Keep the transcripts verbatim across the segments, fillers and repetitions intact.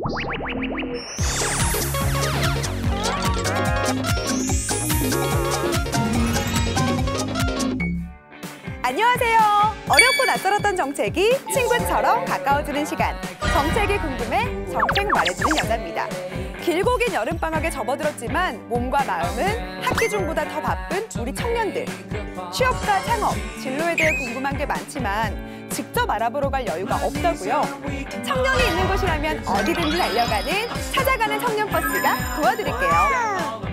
안녕하세요. 어렵고 낯설었던 정책이 친구처럼 가까워지는 시간. 정책이 궁금해 정책 말해주는 여자입니다. 길고 긴 여름방학에 접어들었지만 몸과 마음은 학기 중보다 더 바쁜 우리 청년들. 취업과 창업, 진로에 대해 궁금한 게 많지만 직접 알아보러 갈 여유가 없다고요. 청년이 있는 곳이라면 어디든지 달려가는 찾아가는 청년버스가 도와드릴게요.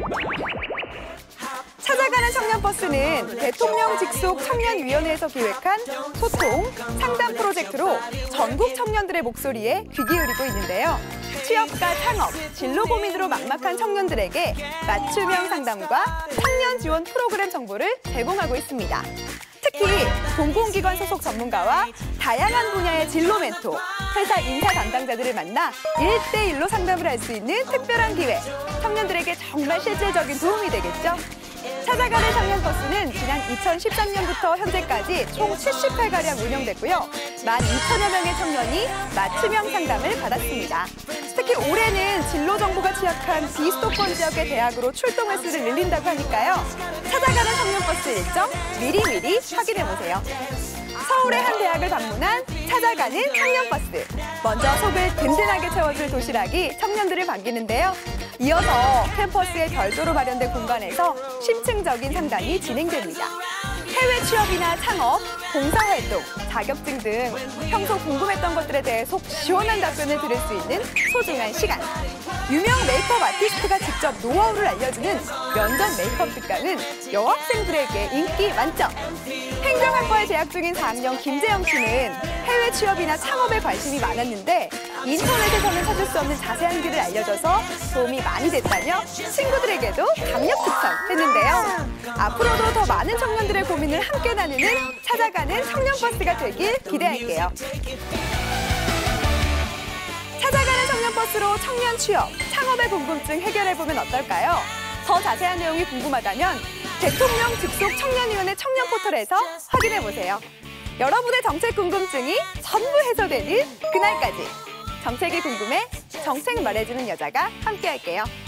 찾아가는 청년버스는 대통령 직속 청년위원회에서 기획한 소통, 상담 프로젝트로 전국 청년들의 목소리에 귀 기울이고 있는데요. 취업과 창업, 진로 고민으로 막막한 청년들에게 맞춤형 상담과 청년 지원 프로그램 정보를 제공하고 있습니다. 특히 공공기관 소속 전문가와 다양한 분야의 진로 멘토, 회사 인사 담당자들을 만나 일 대일로 상담을 할 수 있는 특별한 기회. 청년들에게 정말 실질적인 도움이 되겠죠? 찾아가는 청년버스는 지난 이천십삼 년부터 현재까지 총 칠십 회가량 운영됐고요. 만 이천여 명의 청년이 맞춤형 상담을 받았습니다. 특히 올해는 진로 정보가 취약한 비수도권 지역의 대학으로 출동 횟수를 늘린다고 하니까요. 찾아가는 청년버스 일정 미리미리 확인해보세요. 서울의 한 대학을 방문한 찾아가는 청년버스. 먼저 속을 든든하게 채워줄 도시락이 청년들을 반기는데요. 이어서 캠퍼스의 별도로 마련된 공간에서 심층적인 상담이 진행됩니다. 해외 취업이나 창업, 봉사활동, 자격증 등 평소 궁금했던 것들에 대해 속 시원한 답변을 들을 수 있는 소중한 시간. 유명 메이크업 아티스트가 직접 노하우를 알려주는 면접 메이크업 특강은 여학생들에게 인기 만점. 행정학과에 재학 중인 사 학년 김재영 씨는 해외 취업이나 창업에 관심이 많았는데 인터넷에서는 찾을 수 없는 자세한 길을 알려줘서 도움이 많이 됐다며 친구들에게도 강력 추천했는데요. 앞으로도 더 많은 청년들의 고민을 함께 나누는 찾아가는 청년버스가 되길 기대할게요. 찾아가는 청년버스로 청년 취업, 창업의 궁금증 해결해보면 어떨까요? 더 자세한 내용이 궁금하다면 대통령 직속 청년위원회 청년 포털에서 확인해보세요. 여러분의 정책 궁금증이 전부 해소되는 그날까지 정책이 궁금해 정책 말해주는 여자가 함께할게요.